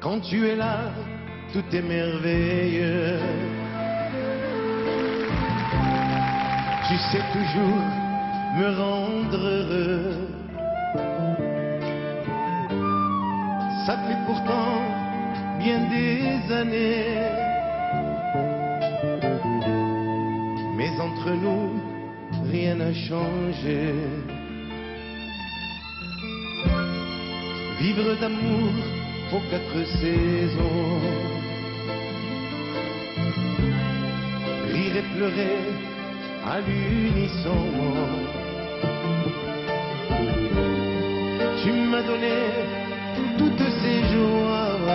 Quand tu es là, tout est merveilleux. Tu sais toujours me rendre heureux. Ça fait pourtant bien des années, mais entre nous, rien n'a changé. Vivre d'amour aux 4 saisons, rire et pleurer à l'unisson. Tu m'as donné toutes ces joies,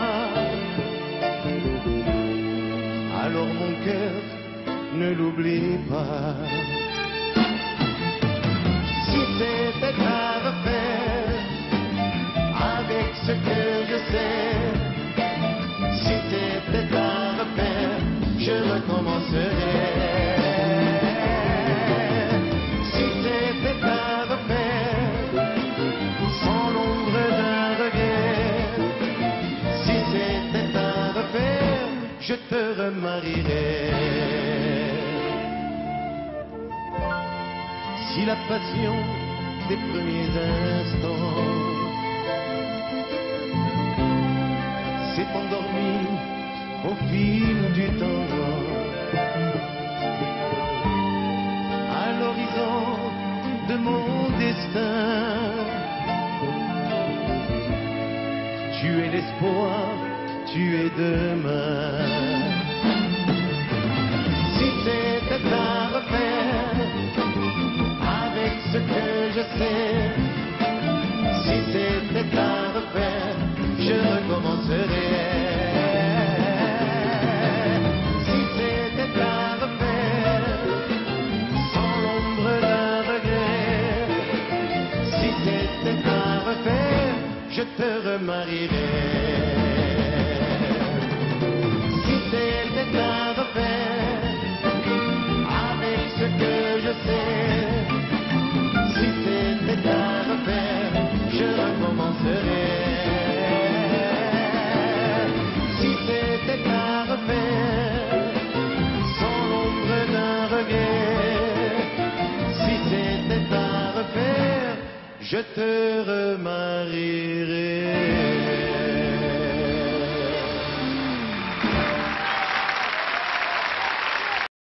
alors mon cœur, ne l'oublie pas. Si c'était à refaire avec ce que je sais, si c'était à refaire, je recommencerais. Si c'était à refaire, sans l'ombre d'un regret, si c'était à refaire, je te remarierais. Si la passion des premiers instants s'est endormie au fil du temps, à l'horizon de mon destin, tu es l'espoir, tu es demain. Si c'était à refaire avec ce que je sais, si c'était à refaire, je recommencerais. Si c'était à refaire, sans l'ombre d'un regret, si c'était à refaire, je te remarierais.